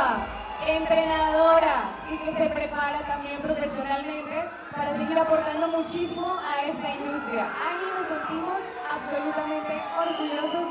nueva entrenadora y que se prepara también profesionalmente para seguir aportando muchísimo a esta industria. Ani, nos sentimos absolutamente orgullosos